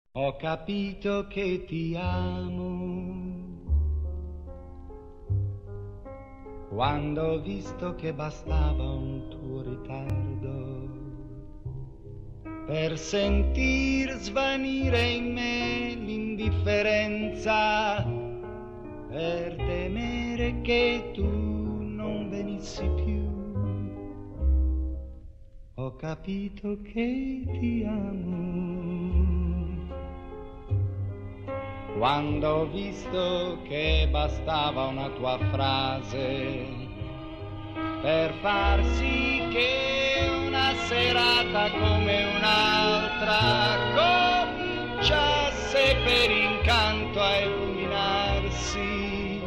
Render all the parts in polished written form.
Ho capito che ti amo quando ho visto che bastava un tuo ritardo per sentir svanire in me l'indifferenza, per temere che tu non venissi più. Ho capito che ti amo quando ho visto che bastava una tua frase per far sì che una serata come un'altra cominciasse per incanto a illuminarsi,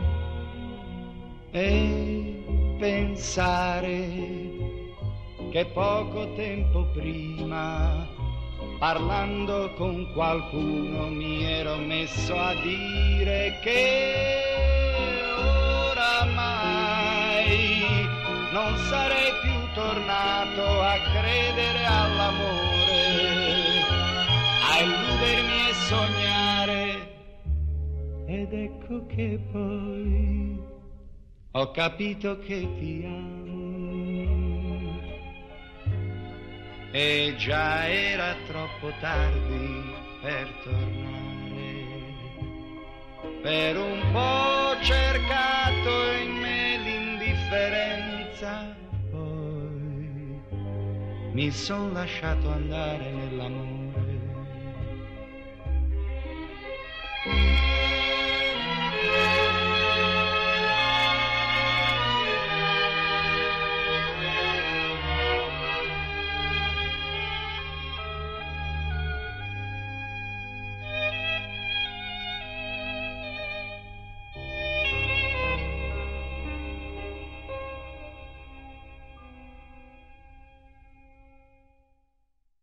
e pensare che poco tempo prima, parlando con qualcuno, mi ero messo a dire che oramai non sarei più tornato a credere all'amore, a illudermi e sognare. Ed ecco che poi ho capito che ti amo. E già era troppo tardi per tornare. Per un po' cercato in me l'indifferenza, poi mi son lasciato andare nell'amore.